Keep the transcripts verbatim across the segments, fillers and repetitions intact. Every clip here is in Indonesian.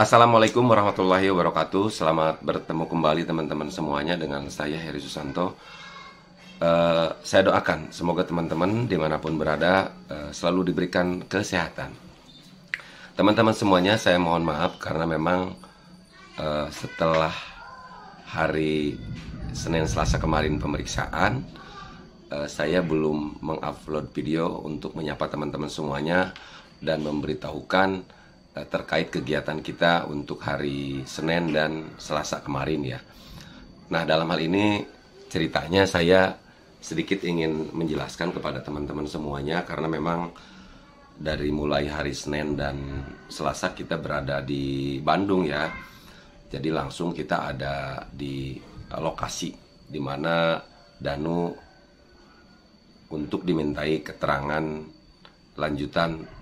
Assalamualaikum warahmatullahi wabarakatuh. Selamat bertemu kembali teman-teman semuanya dengan saya Heri Susanto. uh, Saya doakan semoga teman-teman dimanapun berada uh, selalu diberikan kesehatan. Teman-teman semuanya, saya mohon maaf karena memang uh, setelah hari Senin Selasa kemarin pemeriksaan, uh, saya belum mengupload video untuk menyapa teman-teman semuanya dan memberitahukan terkait kegiatan kita untuk hari Senin dan Selasa kemarin ya. Nah, dalam hal ini ceritanya saya sedikit ingin menjelaskan kepada teman-teman semuanya karena memang dari mulai hari Senin dan Selasa kita berada di Bandung ya. Jadi langsung kita ada di lokasi di mana Danu untuk dimintai keterangan lanjutan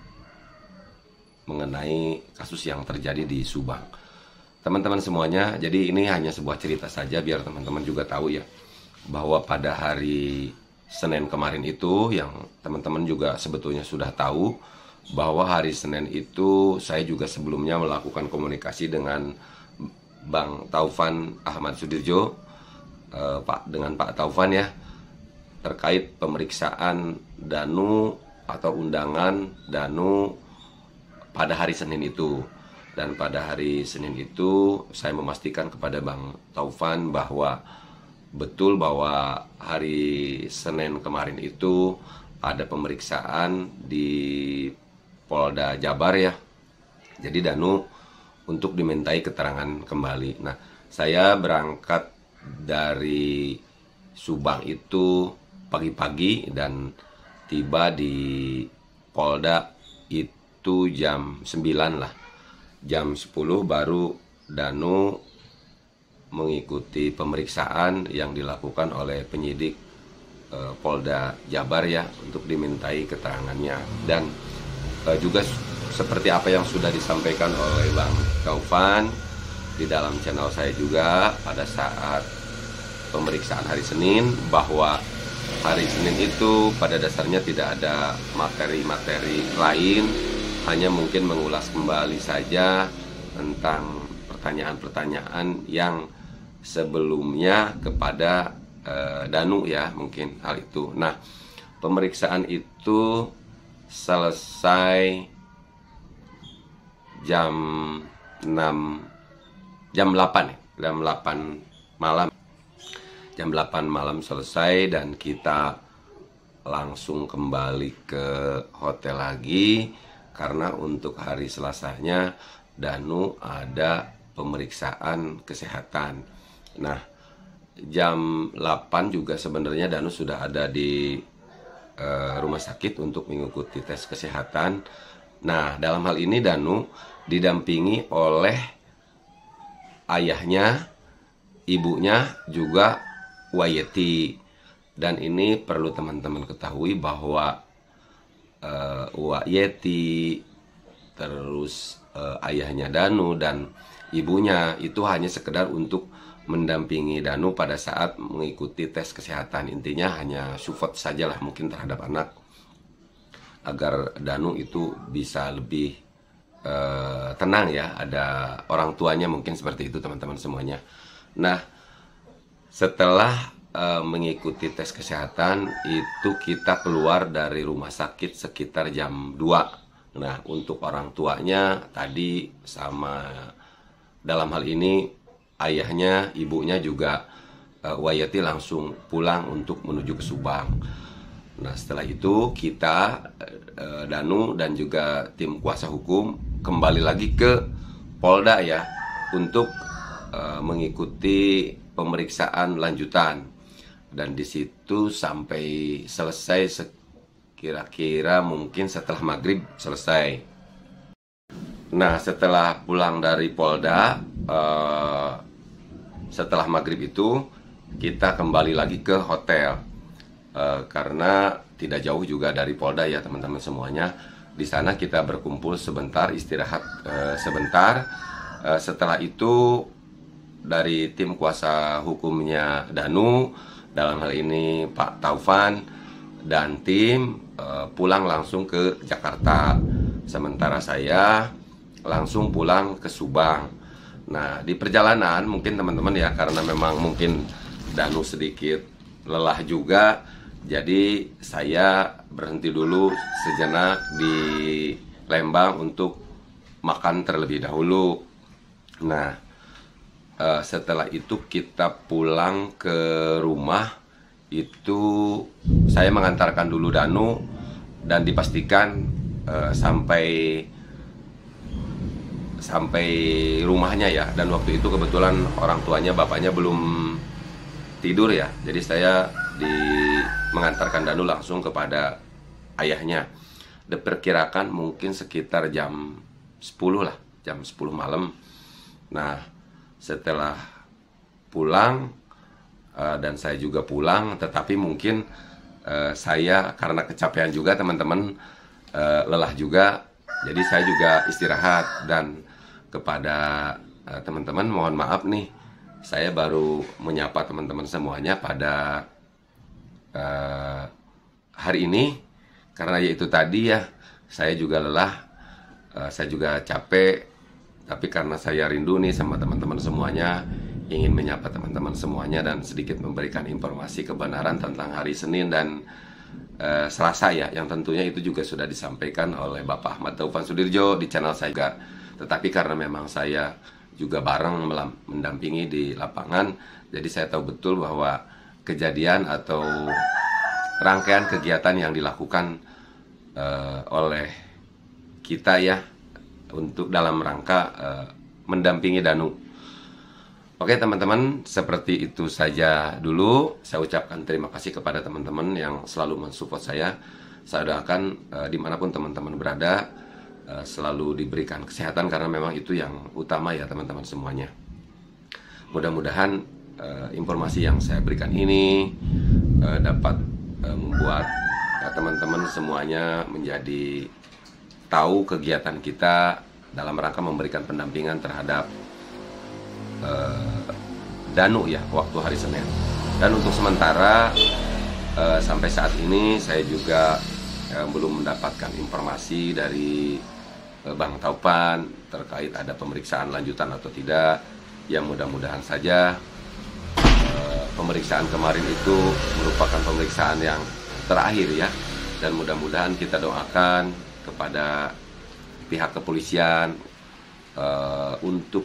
mengenai kasus yang terjadi di Subang. Teman-teman semuanya, jadi ini hanya sebuah cerita saja biar teman-teman juga tahu ya, bahwa pada hari Senin kemarin itu, yang teman-teman juga sebetulnya sudah tahu, bahwa hari Senin itu saya juga sebelumnya melakukan komunikasi dengan Bang Taufan Ahmad Sudirjo, eh, Pak dengan Pak Taufan ya, terkait pemeriksaan Danu atau undangan Danu pada hari Senin itu. Dan pada hari Senin itu saya memastikan kepada Bang Taufan bahwa betul bahwa hari Senin kemarin itu ada pemeriksaan di Polda Jabar ya. Jadi Danu untuk dimintai keterangan kembali. Nah, saya berangkat dari Subang itu pagi-pagi dan tiba di Polda itu itu jam sembilan lah. Jam sepuluh baru Danu mengikuti pemeriksaan yang dilakukan oleh penyidik eh, Polda Jabar ya, untuk dimintai keterangannya. Dan eh, juga seperti apa yang sudah disampaikan oleh Bang Taufan di dalam channel saya juga pada saat pemeriksaan hari Senin, bahwa hari Senin itu pada dasarnya tidak ada materi-materi lain, hanya mungkin mengulas kembali saja tentang pertanyaan-pertanyaan yang sebelumnya kepada uh, Danu ya, mungkin hal itu. Nah, pemeriksaan itu selesai jam enam, jam delapan ya, jam delapan malam. Jam delapan malam selesai dan kita langsung kembali ke hotel lagi. Karena untuk hari Selasanya Danu ada pemeriksaan kesehatan. Nah, jam delapan juga sebenarnya Danu sudah ada di uh, rumah sakit untuk mengikuti tes kesehatan. Nah, dalam hal ini Danu didampingi oleh ayahnya, ibunya, juga Wayeti. Dan ini perlu teman-teman ketahui bahwa Uh, Wak Yeti, terus uh, ayahnya Danu dan ibunya itu hanya sekedar untuk mendampingi Danu pada saat mengikuti tes kesehatan. Intinya hanya support sajalah mungkin terhadap anak, agar Danu itu bisa lebih uh, tenang ya, ada orang tuanya, mungkin seperti itu teman-teman semuanya. Nah, setelah Uh, mengikuti tes kesehatan itu kita keluar dari rumah sakit sekitar jam dua. Nah, untuk orang tuanya tadi sama, dalam hal ini ayahnya, ibunya juga uh, Wayati langsung pulang untuk menuju ke Subang. Nah, setelah itu kita uh, Danu dan juga tim kuasa hukum kembali lagi ke Polda ya, untuk uh, mengikuti pemeriksaan lanjutan. Dan di situ sampai selesai kira-kira mungkin setelah maghrib selesai. Nah, setelah pulang dari Polda, uh, setelah maghrib itu kita kembali lagi ke hotel, uh, karena tidak jauh juga dari Polda ya teman-teman semuanya. Di sana kita berkumpul sebentar, istirahat uh, sebentar. Uh, setelah itu dari tim kuasa hukumnya Danu, dalam hal ini Pak Taufan dan tim, uh, pulang langsung ke Jakarta. Sementara saya langsung pulang ke Subang. Nah, di perjalanan mungkin teman-teman ya, karena memang mungkin Danu sedikit lelah juga, jadi saya berhenti dulu sejenak di Lembang untuk makan terlebih dahulu. Nah, eh, setelah itu kita pulang ke rumah. Itu saya mengantarkan dulu Danu dan dipastikan eh, sampai sampai rumahnya ya. Dan waktu itu kebetulan orang tuanya, bapaknya belum tidur ya. Jadi saya di mengantarkan Danu langsung kepada ayahnya. Diperkirakan mungkin sekitar jam sepuluh lah, jam sepuluh malam. Nah, setelah pulang uh, dan saya juga pulang, tetapi mungkin uh, saya karena kecapean juga teman-teman, uh, lelah juga, jadi saya juga istirahat. Dan kepada uh, teman-teman mohon maaf nih, saya baru menyapa teman-teman semuanya pada uh, hari ini, karena yaitu tadi ya, saya juga lelah, uh, saya juga capek, tapi karena saya rindu nih sama teman-teman semuanya, ingin menyapa teman-teman semuanya dan sedikit memberikan informasi kebenaran tentang hari Senin dan uh, Selasa ya, yang tentunya itu juga sudah disampaikan oleh Bapak Ahmad Taufan Sudirjo di channel saya juga. Tetapi karena memang saya juga bareng mendampingi di lapangan, jadi saya tahu betul bahwa kejadian atau rangkaian kegiatan yang dilakukan uh, oleh kita ya, untuk dalam rangka uh, mendampingi Danu. Oke teman-teman, seperti itu saja dulu. Saya ucapkan terima kasih kepada teman-teman yang selalu mensupport saya. Saya doakan uh, dimanapun teman-teman berada, uh, selalu diberikan kesehatan, karena memang itu yang utama ya teman-teman semuanya. Mudah-mudahan uh, informasi yang saya berikan ini uh, dapat uh, membuat teman-teman uh, semuanya menjadi tahu kegiatan kita dalam rangka memberikan pendampingan terhadap uh, Danu ya, waktu hari Senin. Dan untuk sementara uh, sampai saat ini saya juga uh, belum mendapatkan informasi dari uh, Bang Taufan terkait ada pemeriksaan lanjutan atau tidak. Yang mudah-mudahan saja uh, pemeriksaan kemarin itu merupakan pemeriksaan yang terakhir ya, dan mudah-mudahan kita doakan kepada pihak kepolisian uh, untuk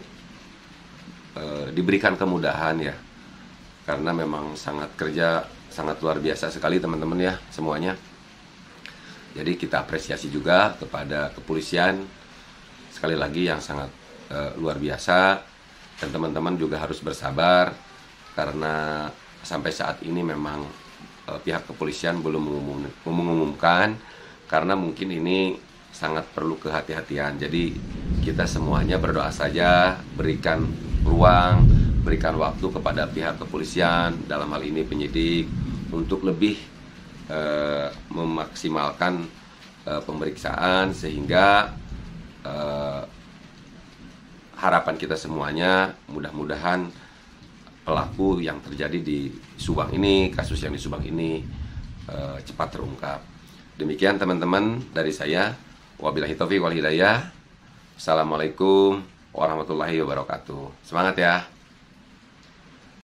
uh, diberikan kemudahan ya, karena memang sangat kerja sangat luar biasa sekali teman-teman ya semuanya. Jadi kita apresiasi juga kepada kepolisian sekali lagi yang sangat uh, luar biasa, dan teman-teman juga harus bersabar karena sampai saat ini memang uh, pihak kepolisian belum mengumum, mengumumkan, karena mungkin ini sangat perlu kehati-hatian. Jadi kita semuanya berdoa saja, berikan ruang, berikan waktu kepada pihak kepolisian, dalam hal ini penyidik, untuk lebih uh, memaksimalkan uh, pemeriksaan, sehingga uh, harapan kita semuanya mudah-mudahan pelaku yang terjadi di Subang ini, kasus yang di Subang ini uh, cepat terungkap. Demikian teman-teman dari saya. Wabillahi taufiq wal hidayah. Assalamualaikum warahmatullahi wabarakatuh. Semangat ya.